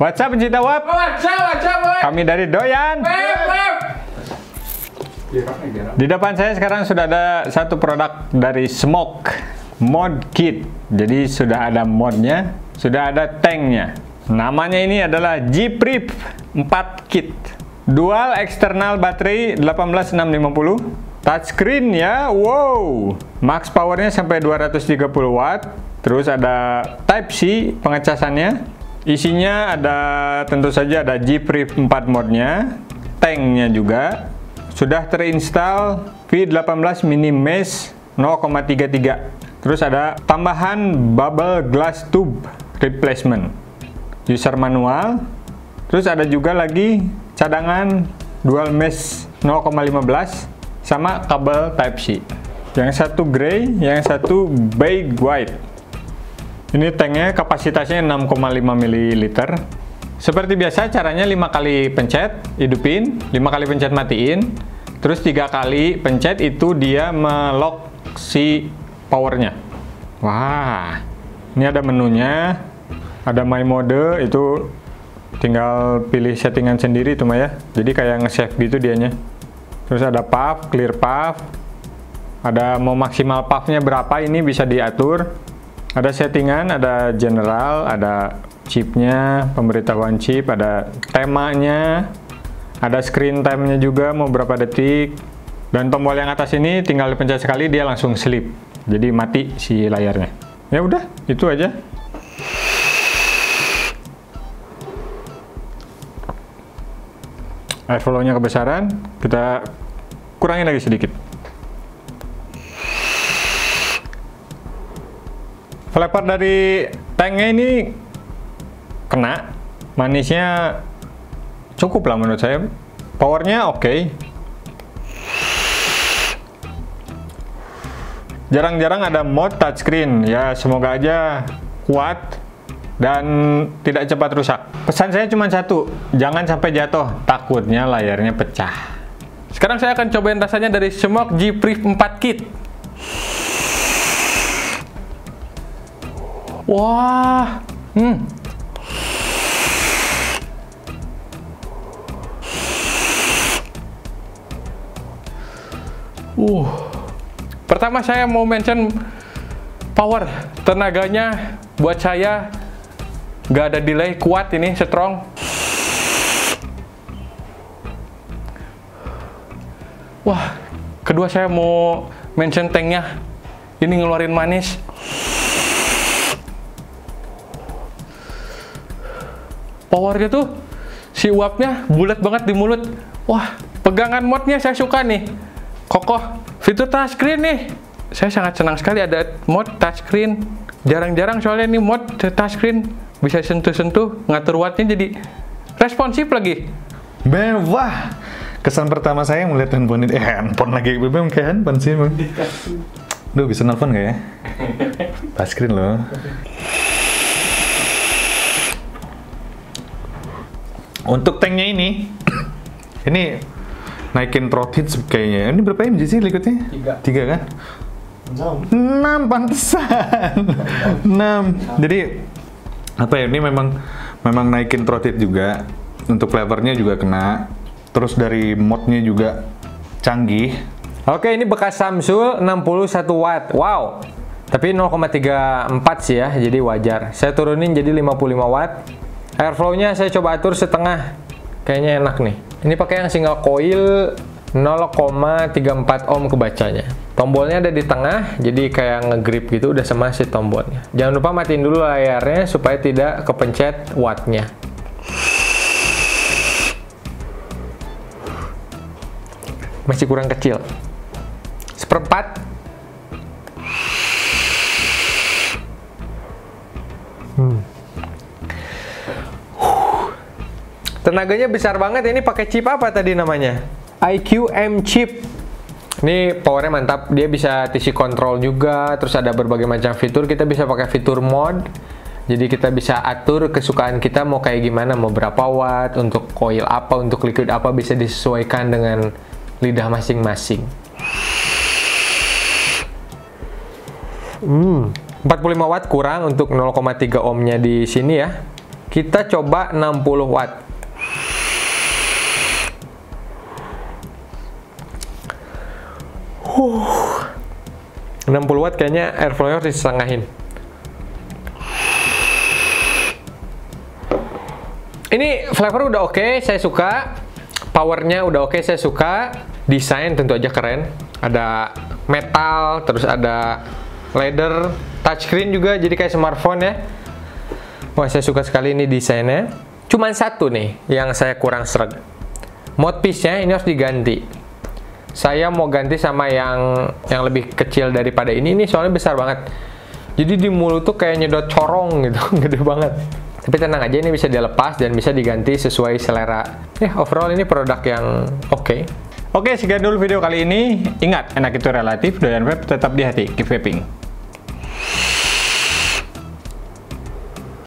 What's up pencinta WAP? Kami dari Doyan. Di depan saya sekarang sudah ada satu produk dari Smoke Mod Kit. Jadi sudah ada modnya, sudah ada tanknya. Namanya ini adalah G-Prip 4 Kit. Dual external baterai 18650. Touchscreen ya, wow. Max powernya sampai 230 watt. Terus ada Type C pengecasannya. Isinya ada, tentu saja ada G-Prip 4 modnya, tanknya juga. Sudah terinstall V18 mini mesh 0,33. Terus ada tambahan bubble glass tube replacement. User manual. Terus ada juga lagi cadangan dual mesh 0,15 sama kabel Type C. Yang satu grey, yang satu beige white. Ini tanknya kapasitasnya 6,5 ml. Seperti biasa caranya 5 kali pencet, hidupin, 5 kali pencet matiin, terus 3 kali pencet itu dia melock si powernya. Wah, ini ada menunya, ada my mode, itu tinggal pilih settingan sendiri tuh ya. Jadi kayak nge-save gitu dianya. Terus ada puff, clear puff, ada mau maksimal puffnya berapa ini bisa diatur. Ada settingan, ada general, ada chipnya, pemberitahuan chip, ada temanya, ada screen time-nya juga mau berapa detik. Dan tombol yang atas ini tinggal dipencet sekali dia langsung sleep. Jadi mati si layarnya. Ya udah, itu aja. Airflow-nya kebesaran, kita kurangin lagi sedikit. Flavor dari tanknya ini kena, manisnya cukup lah menurut saya. Powernya oke. Jarang-jarang ada mod touchscreen, ya semoga aja kuat dan tidak cepat rusak. Pesan saya cuma satu, jangan sampai jatuh, takutnya layarnya pecah. Sekarang saya akan cobain rasanya dari Smoke G-Prip 4 Kit. Wah, Pertama saya mau mention power, tenaganya buat saya gak ada delay, kuat ini, strong. Wah, kedua saya mau mention tanknya, ini ngeluarin manis. Powernya tuh, si uapnya bulat banget di mulut. Wah, pegangan modnya saya suka nih, kokoh. Fitur touchscreen nih, saya sangat senang sekali ada mod touchscreen. Jarang-jarang soalnya nih mod touchscreen bisa sentuh-sentuh, ngatur wattnya jadi responsif lagi. Mewah. Kesan pertama saya melihat handphone ini, handphone lagi, memang kayak handphone sih bang. Duh, bisa nelfon nggak ya? Touchscreen loh. Untuk tanknya ini naikin throat kayaknya. Ini berapa mg sih liquidnya? 3 kan? 6 pantesan. 6. Jadi apa ya? Ini memang naikin throat juga. Untuk flavornya juga kena. Terus dari modnya juga canggih. Oke, ini bekas Samsung 61 watt. Wow. Tapi 0,34 sih ya, jadi wajar. Saya turunin jadi 55 watt. Airflow-nya saya coba atur setengah. Kayaknya enak nih. Ini pakai yang single coil 0,34 ohm kebacanya. Tombolnya ada di tengah, jadi kayak ngegrip gitu, udah sama si tombolnya. Jangan lupa matiin dulu layarnya supaya tidak kepencet wattnya. Masih kurang kecil. 1/4. Tenaganya besar banget. Ini pakai chip apa tadi namanya? IQM chip. Ini powernya mantap. Dia bisa TC control juga. Terus ada berbagai macam fitur. Kita bisa pakai fitur mod. Jadi kita bisa atur kesukaan kita mau kayak gimana, mau berapa watt, untuk coil apa, untuk liquid apa, bisa disesuaikan dengan lidah masing-masing. 45 watt kurang untuk 0,3 ohmnya di sini ya. Kita coba 60 watt. Huh. 60 watt kayaknya airflow harus disetengahin. Ini flavor udah oke, saya suka. Powernya udah oke, saya suka. Desain tentu aja keren. Ada metal, terus ada leather, touchscreen juga, jadi kayak smartphone ya. Wah, saya suka sekali ini desainnya. Cuman satu nih yang saya kurang sreg. Mouthpiece-nya ini harus diganti. Saya mau ganti sama yang lebih kecil daripada ini soalnya besar banget. Jadi di mulut tuh kayak nyedot corong gitu, gede banget. Tapi tenang aja, ini bisa dilepas dan bisa diganti sesuai selera. Overall ini produk yang oke. Oke, sekian dulu video kali ini. Ingat, enak itu relatif, doyan vape tetap di hati. Keep vaping.